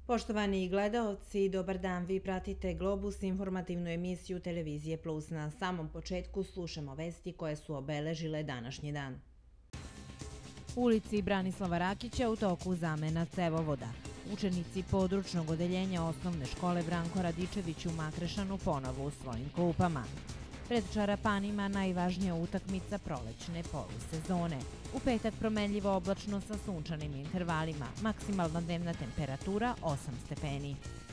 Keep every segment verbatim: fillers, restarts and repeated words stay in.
Poštovani gledaoci, dobar dan, vi pratite Globus, informativnu emisiju Televizije Plus. Na samom početku slušamo vesti koje su obeležile današnji dan. U ulici Branislava Rakića u toku zamena cevovoda. Učenici područnog odeljenja osnovne škole Branko Radičević u Makrešanu ponovo u svojim klupama. Pred čarapanima najvažnija utakmica prolećne polusezone. U petak promenljivo oblačno sa sunčanim intervalima, maksimalna dnevna temperatura osam stepeni.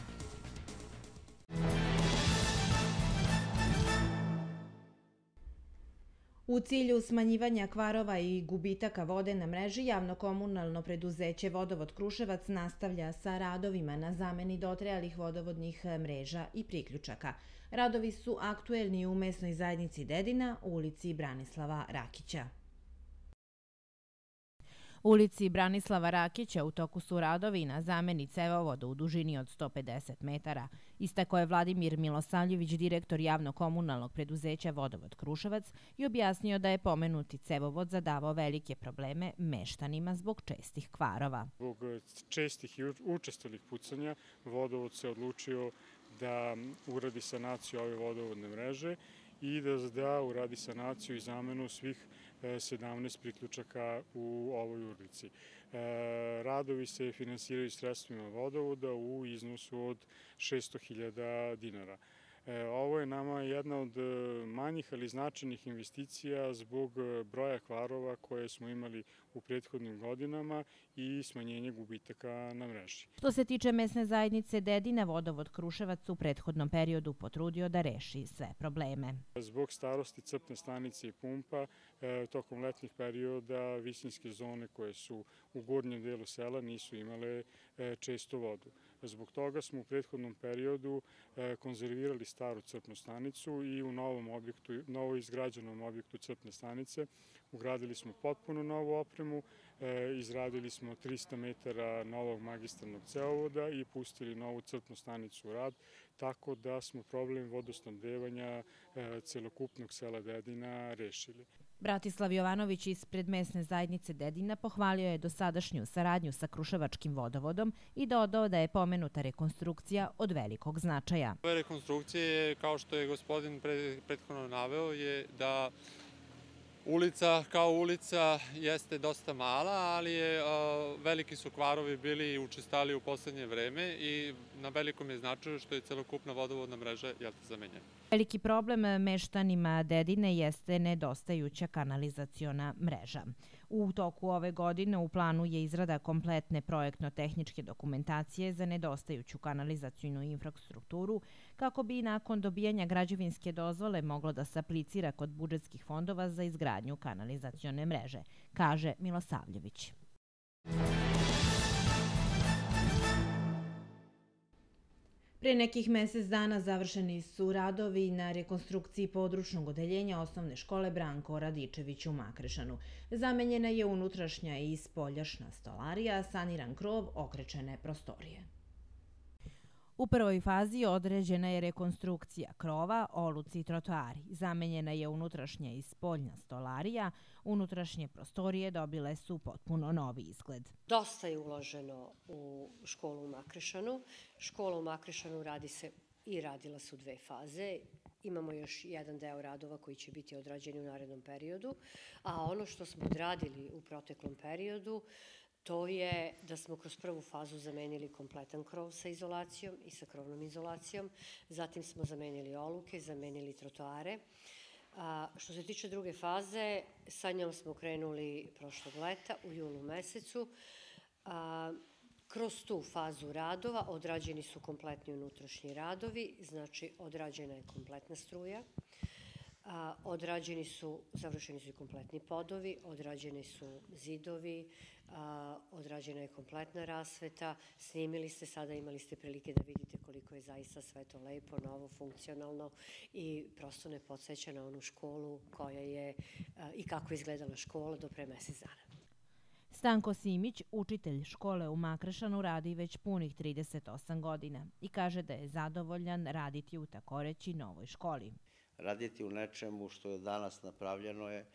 U cilju smanjivanja kvarova i gubitaka vode na mreži, javno-komunalno preduzeće Vodovod Kruševac nastavlja sa radovima na zameni dotrajalih vodovodnih mreža i priključaka. Radovi su aktuelni u mesnoj zajednici Dedina u ulici Branislava Rakića. U ulici Branislava Rakića u toku su radovi na zameni cevovoda u dužini od sto pedeset metara. Istako je Vladimir Milosavljević, direktor javno-komunalnog preduzeća Vodovod Kruševac, i objasnio da je pomenuti cevovod zadavao velike probleme meštanima zbog čestih kvarova. Zbog čestih i učestalih pucanja, Vodovod se odlučio da uradi sanaciju ove vodovodne mreže i da uradi sanaciju i zamenu svih sedamnaest priključaka u ovoj ulici. Radovi se finansiraju sredstvima vodovoda u iznosu od šesto hiljada dinara. Ovo je nama jedna od manjih, ali značajnih investicija zbog broja kvarova koje smo imali u prethodnim godinama i smanjenje gubitaka na mreži. Što se tiče mesne zajednice Dedina, Vodovod Kruševac u prethodnom periodu potrudio da reši sve probleme. Zbog starosti crpne stanice i pumpa, tokom letnjih perioda visinske zone koje su u gornjem delu sela nisu imale često vodu. Zbog toga smo u prethodnom periodu konzervirali staru crpnu stanicu i u novom objektu, novo izgrađenom objektu crpne stanice ugradili smo potpuno novu opremu, izradili smo trista metara novog magistralnog cevovoda i pustili novu crpnu stanicu u rad, tako da smo problem vodosnabdevanja celokupnog sela Dedina rešili. Bratislav Jovanović ispred mesne zajednice Dedina pohvalio je dosadašnju saradnju sa Kruševačkim vodovodom i dodao da je pomenuta rekonstrukcija od velikog značaja. Ove rekonstrukcije, kao što je gospodin prethodno naveo, je da ulica kao ulica jeste dosta mala, ali je, veliki su kvarovi bili učestali u poslednje vreme i na velikom je značaju što je celokupna vodovodna mreža zamenjena. Veliki problem meštanima Dedine jeste nedostajuća kanalizaciona mreža. U toku ove godine u planu je izrada kompletne projektno-tehničke dokumentacije za nedostajuću kanalizacionu infrastrukturu, kako bi nakon dobijanja građevinske dozvole moglo da se aplicira kod budžetskih fondova za izgradnju kanalizacione mreže, kaže Milosavljević. Pre nekih mesec dana završeni su radovi na rekonstrukciji područnog odeljenja osnovne škole Branko Radičević u Makrešanu. Zamenjena je unutrašnja i spoljašnja stolarija, saniran krov, okrečene prostorije. U prvoj fazi određena je rekonstrukcija krova, oluci i trotoari. Zamenjena je unutrašnja i spoljna stolarija, unutrašnje prostorije dobile su potpuno novi izgled. Dosta je uloženo u školu u Makrešanu. Škola u Makrešanu radi se i radila su dve faze. Imamo još jedan deo radova koji će biti odrađeni u narednom periodu, a ono što smo odradili u proteklom periodu to je da smo kroz prvu fazu zamenili kompletan krov sa izolacijom i sa krovnom izolacijom, zatim smo zamenili oluke, zamenili trotoare. Što se tiče druge faze, sa njom smo krenuli prošlog leta u julu mesecu. Kroz tu fazu radova odrađeni su kompletni unutrašnji radovi, znači odrađena je kompletna struja, odrađeni su, završeni su i kompletni podovi, odrađeni su zidovi, odrađena je kompletna rasveta, snimili ste, sada imali ste prilike da vidite koliko je zaista sve to lepo, novo, funkcionalno i prosto ne podsjeća na onu školu koja je i kako je izgledala škola do pre mesec dana. Stanko Simić, učitelj škole u Makrešanu, radi već punih trideset osam godina i kaže da je zadovoljan raditi u takoreći novoj školi. Raditi u nečemu što je danas napravljeno je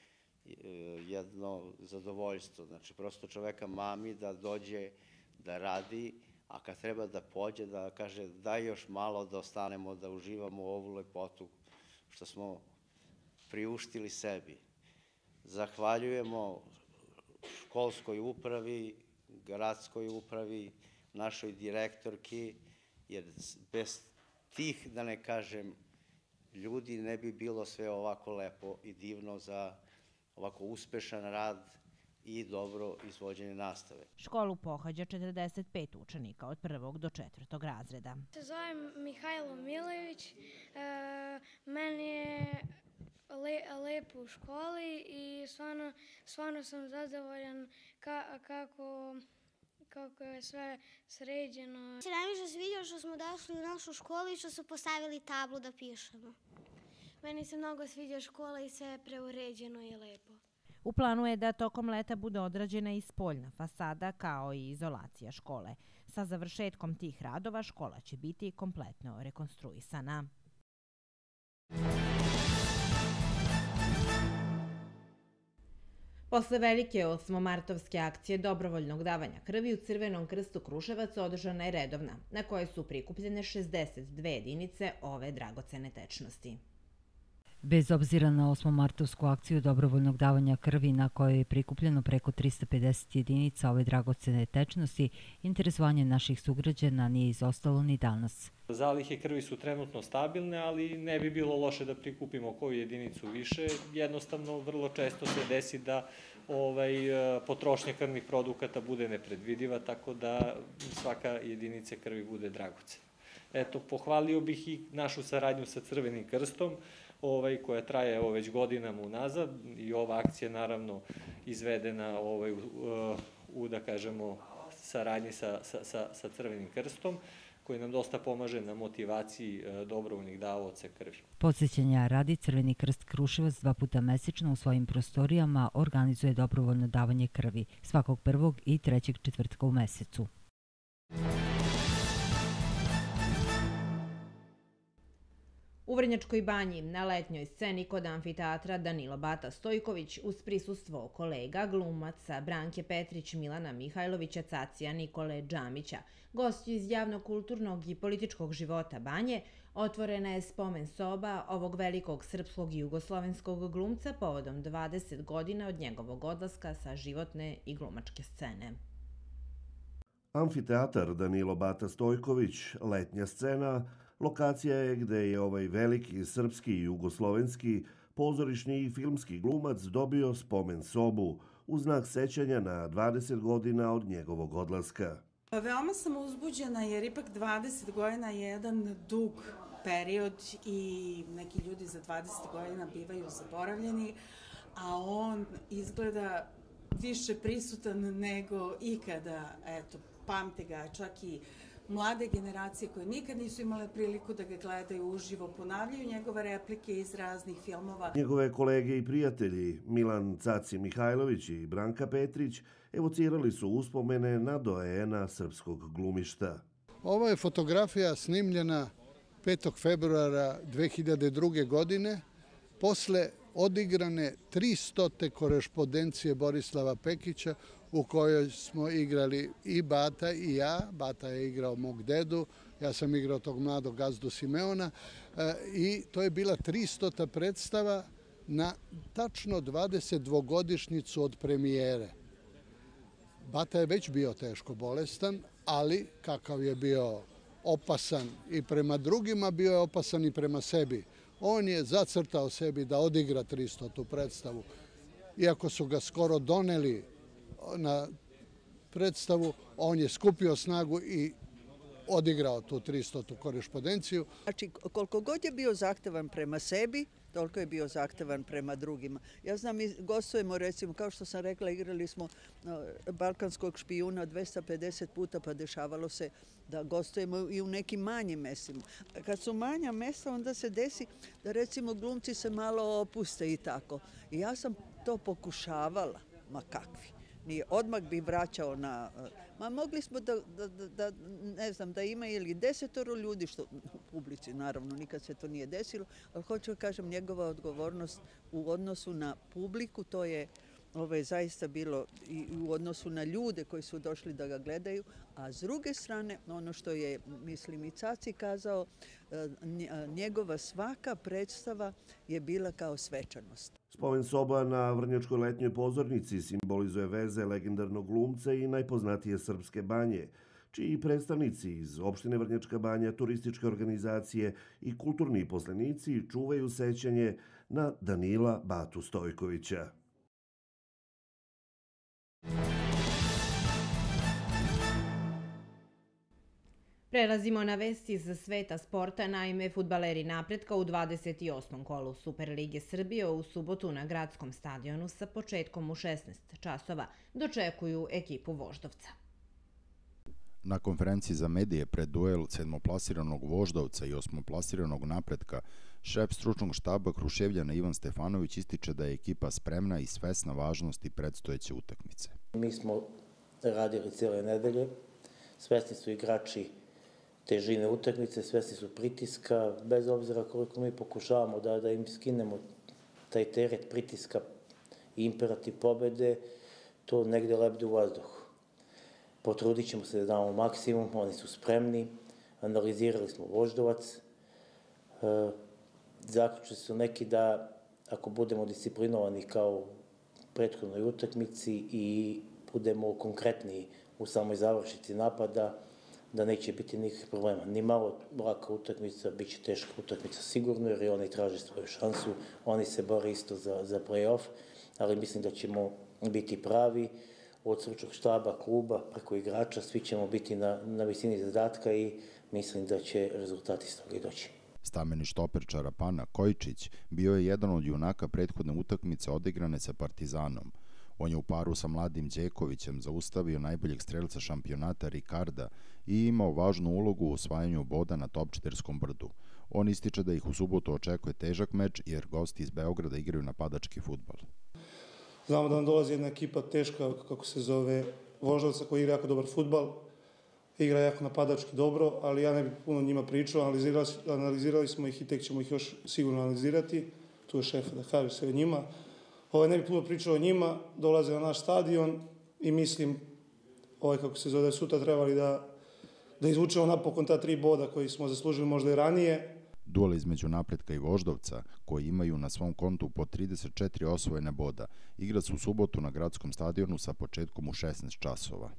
jedno zadovoljstvo. Znači, prosto čoveka mami da dođe da radi a kad treba da pođe, da kaže daj još malo da ostanemo, da uživamo ovu lepotu što smo priuštili sebi. Zahvaljujemo školskoj upravi, gradskoj upravi, našoj direktorki, jer bez tih, da ne kažem, ljudi ne bi bilo sve ovako lepo i divno za ovako uspešan rad i dobro izvođenje nastave. Školu pohađa četrdeset pet učenika od prvog do četvrtog razreda. Se zovem Mihajlo Milojević, meni je lepo u školi i stvarno sam zadovoljan kako kako je sve sređeno. Najviše se sviđa što smo došli u našu školu i što su postavili tablu da pišemo. Meni se mnogo sviđa škola i sve je preuređeno i lepo. U planu je da tokom leta bude odrađena i spoljna fasada kao i izolacija škole. Sa završetkom tih radova škola će biti kompletno rekonstruisana. Posle velike osmomartovske akcije dobrovoljnog davanja krvi u Crvenom krstu Kruševac održana je redovna, na kojoj su prikupljene šezdeset dve jedinice ove dragocene tečnosti. Bez obzira na osmomartovsku akciju dobrovoljnog davanja krvi na kojoj je prikupljeno preko trista pedeset jedinica ove dragocene tečnosti, interesovanje naših sugrađana nije izostalo ni danas. Zalihe krvi su trenutno stabilne, ali ne bi bilo loše da prikupimo koju jedinicu više. Jednostavno, vrlo često se desi da ovaj, potrošnja krvnih produkata bude nepredvidiva, tako da svaka jedinica krvi bude dragocena. Eto, pohvalio bih i našu saradnju sa Crvenim krstom, ovaj, koja traje evo, već godinama unazad i ova akcija naravno izvedena ovaj, u, u, da kažemo, saradnji sa, sa, sa Crvenim krstom, koji nam dosta pomaže na motivaciji dobrovoljnih davaoca krvi. Podsjećanja radi, Crveni krst Kruševac dva puta mesečno u svojim prostorijama organizuje dobrovoljno davanje krvi svakog prvog i trećeg četvrtka u mesecu. U Vrnjačkoj banji na letnjoj sceni kod amfiteatra Danilo Bata Stojković uz prisustvo kolega, glumaca Branke Petrić, Milana Mihajlovića, Cacija, Nikole Džamića, gostiju iz javnog, kulturnog i političkog života banje, otvorena je spomen soba ovog velikog srpskog i jugoslovenskog glumca povodom dvadeset godina od njegovog odlaska sa životne i glumačke scene. Amfiteatar Danilo Bata Stojković, letnja scena, lokacija je gde je ovaj veliki srpski i jugoslovenski pozorišni i filmski glumac dobio spomen sobu u znak sećanja na dvadeset godina od njegovog odlaska. Veoma sam uzbuđena jer ipak dvadeset godina je jedan dug period i neki ljudi za dvadeset godina bivaju zaboravljeni, a on izgleda više prisutan nego ikada. Eto, pamte ga čak i mlade generacije koje nikad nisu imale priliku da ga gledaju uživo, ponavljaju njegove replike iz raznih filmova. Njegove kolege i prijatelji Milan Caci Mihajlović i Branka Petrić evocirali su uspomene na doajena srpskog glumišta. Ova je fotografija snimljena petog februara dve hiljade druge. godine posle odigrane tristote korespondencije Borislava Pekića u kojoj smo igrali i Bata i ja. Bata je igrao mog dedu, ja sam igrao tog mladog gazdu Simeona i to je bila tristota predstava na tačno dvadesetdvogodišnjicu od premijere. Bata je već bio teško bolestan, ali kakav je bio opasan i prema drugima, bio je opasan i prema sebi. On je zacrtao sebi da odigra tristotu predstavu. Iako su ga skoro doneli na predstavu, on je skupio snagu i odigrao tu tristotu korespondenciju. Znači, koliko god je bio zahtevan prema sebi, toliko je bio zahtevan prema drugima. Ja znam, mi gostujemo, recimo, kao što sam rekla, igrali smo Balkanskog špijuna dvesta pedeset puta, pa dešavalo se da gostujemo i u nekim manjim mestima. Kad su manja mesta, onda se desi da, recimo, glumci se malo opuste i tako. I ja sam to pokušavala, ma kakvi. Nije, odmah bi vraćao na... Ma mogli smo da, da, da, ne znam, da ima ili desetoro ljudi, što u publici, naravno, nikad se to nije desilo, ali hoću da kažem, njegova odgovornost u odnosu na publiku, to je ovo je zaista bilo i u odnosu na ljude koji su došli da ga gledaju, a s druge strane, ono što je, mislim, i Caci kazao, njegova svaka predstava je bila kao svečanost. Spomen soba na Vrnjačkoj letnjoj pozornici simbolizuje veze legendarnog glumca i najpoznatije srpske banje, čiji predstavnici iz opštine Vrnjačka banja, turističke organizacije i kulturni poslenici čuvaju sećanje na Danila Batu Stojkovića. Prelazimo na vesti iz sveta sporta. Naime, fudbaleri Napretka u dvadeset osmom kolu Superlige Srbije u subotu na gradskom stadionu sa početkom u šesnaest časova dočekuju ekipu Voždovca. Na konferenciji za medije pred duel sedmoplasiranog Voždovca i osmoplasiranog Napretka, šef stručnog štaba Kruševljana Ivan Stefanović ističe da je ekipa spremna i svesna važnosti predstojeće utakmice. Mi smo radili cijele nedelje, svesni su igrači težine utakmice, svesni su pritiska, bez obzira koliko mi pokušavamo da, da im skinemo taj teret pritiska i imperativ pobede, to negde lebde u vazduhu. Potrudit ćemo se da damo maksimum, oni su spremni, analizirali smo Voždovac, e, zaključili su neki da ako budemo disciplinovani kao u prethodnoj utakmici i budemo konkretni u samoj završnici napada, da neće biti nikakvih problema. Ni malo laka utakmica, bit će teška utakmica sigurno, jer i oni traže svoju šansu, oni se bore isto za, za play-off, ali mislim da ćemo biti pravi od stručnog štaba, kluba, preko igrača, svi ćemo biti na, na visini zadatka i mislim da će rezultati iz toga i doći. Stameni štoper Čarapana Kojičić bio je jedan od junaka prethodne utakmice odigrane sa Partizanom. On je u paru sa mladim Đekovićem zaustavio najboljeg strelca šampionata Rikarda i imao važnu ulogu u osvajanju boda na Topčiderskom brdu. On ističe da ih u subotu očekuje težak meč jer gosti iz Beograda igraju napadački fudbal. Znamo da nam dolazi jedna ekipa teška, kako se zove, Voždovca, koji igra jako dobar fudbal, igra jako napadački dobro, ali ja ne bih puno njima pričao, analizirali, analizirali smo ih i tek ćemo ih još sigurno analizirati. Tu je šef da kaže sve o njima. Ovaj, ne bih puno pričao o njima, dolaze na naš stadion i mislim, ovaj, kako se zove, sutra trebali da, da izvučemo napokon ta tri boda koji smo zaslužili možda i ranije. Duel između Napretka i Voždovca, koji imaju na svom kontu po trideset četiri osvojene boda, igra se u subotu na gradskom stadionu sa početkom u šesnaest časova.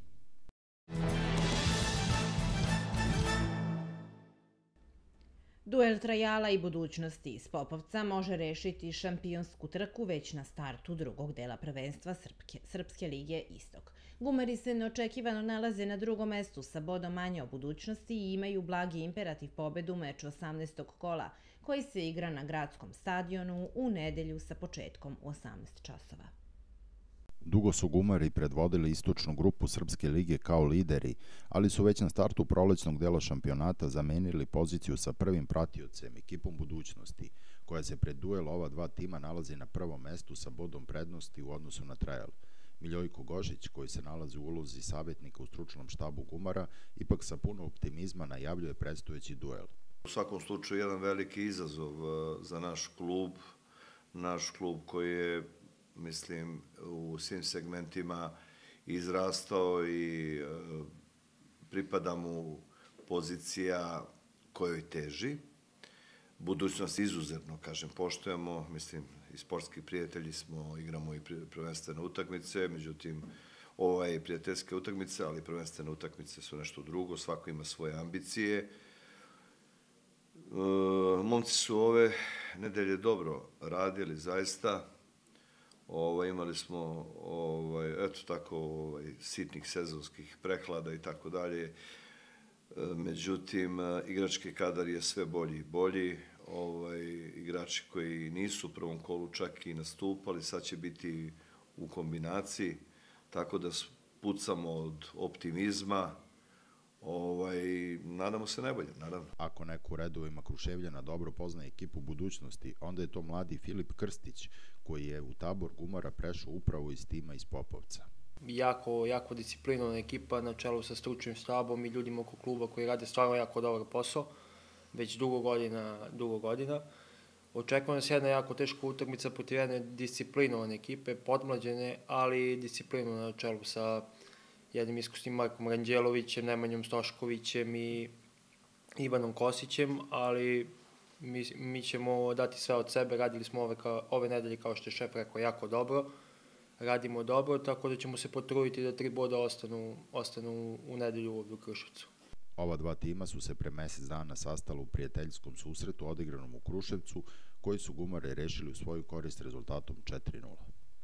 Duel Trajala i budućnosti iz Popovca može rešiti šampionsku trku već na startu drugog dela prvenstva Srpske, Srpske lige Istok. Gumari se neočekivano nalaze na drugom mestu sa bodom manje o budućnosti i imaju blagi imperativ pobedu u meču osamnaestog kola, koji se igra na gradskom stadionu u nedelju sa početkom u osamnaest časova. Dugo su Gumari predvodili istočnu grupu Srpske lige kao lideri, ali su već na startu prolećnog dela šampionata zamenili poziciju sa prvim pratiocem, ekipom budućnosti, koja se pred duel ova dva tima nalazi na prvom mestu sa bodom prednosti u odnosu na Trajal. Miljojko Gožić, koji se nalazi u ulozi savjetnika u stručnom štabu Gumara, ipak sa puno optimizma najavljuje predstojeći duel. U svakom slučaju jedan veliki izazov za naš klub, naš klub koji je, mislim, u svim segmentima izrastao i pripada mu pozicija kojoj teži. Budućnost izuzetno, kažem, poštujemo, mislim, i sportski prijatelji smo, igramo i prvenstvene utakmice, međutim, ova je prijateljska utakmica, ali prvenstvene utakmice su nešto drugo, svako ima svoje ambicije. Momci su ove nedelje dobro radili, zaista. Ovaj, imali smo, ovaj, eto tako, ovaj, sitnih sezonskih prehlada i tako dalje. Međutim, igrački kadar je sve bolji i bolji. Ovaj, igrači koji nisu u prvom kolu čak i nastupali, sad će biti u kombinaciji, tako da pucamo od optimizma. Ovaj, nadamo se najbolje, naravno. Ako neko u redovima Kruševljana dobro poznaje ekipu budućnosti, onda je to mladi Filip Krstić, koji je u tabor Gumara prešao upravo iz tima iz Popovca. Jako, jako disciplinovana ekipa na čelu sa stručnim štabom i ljudima oko kluba koji rade stvarno jako dobar posao, već dugo godina, dugo godina. Očekuje nas jedna jako teška utakmica protiv jedne disciplinovane ekipe, podmlađene, ali disciplinovane na čelu sa jednim iskusnim Markom Ranđelovićem, Nemanjom Stoškovićem i Ivanom Kosićem, ali mi, mi ćemo dati sve od sebe. Radili smo ove, ka, ove nedelje, kao što je šef rekao, jako dobro. Radimo dobro, tako da ćemo se potruditi da tri boda ostanu, ostanu u nedelju ovdje u Kruševcu. Ova dva tima su se pre mesec dana sastala u prijateljskom susretu odigranom u Kruševcu, koji su gumare rešili u svoju korist rezultatom četiri nula.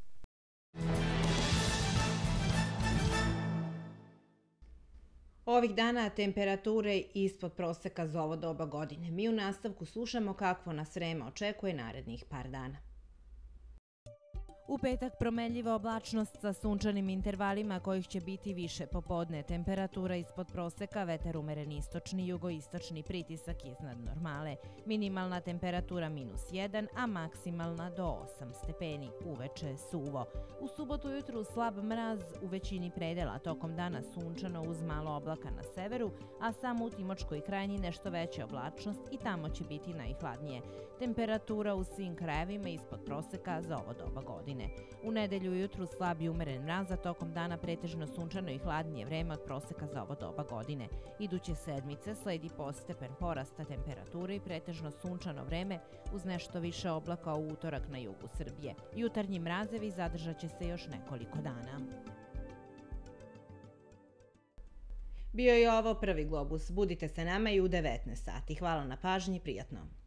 Ovih dana temperature ispod proseka za ovo doba godine. Mi u nastavku slušamo kakvo nas vreme očekuje narednih par dana. U petak promenljiva oblačnost sa sunčanim intervalima kojih će biti više popodne. Temperatura ispod proseka, vetar umeren istočni, jugoistočni, pritisak iznad normale. Minimalna temperatura minus jedan, a maksimalna do osam stepeni. Uveče suvo. U subotu jutru slab mraz u većini predela, tokom dana sunčano uz malo oblaka na severu, a samo u Timočkoj krajini nešto veća oblačnost i tamo će biti najhladnije. Temperatura u svim krajevima ispod proseka za ovo doba godine. U nedelju jutru slab i umeren mraz, a tokom dana pretežno sunčano i hladnije vreme od proseka za ovo doba godine. Iduće sedmice sledi postepen porasta temperature i pretežno sunčano vreme uz nešto više oblaka u utorak na jugu Srbije. Jutarnji mrazevi zadržat će se još nekoliko dana. Bio je ovo Prvi globus. Budite sa nama i u devetnaest sati. Hvala na pažnji, prijatno.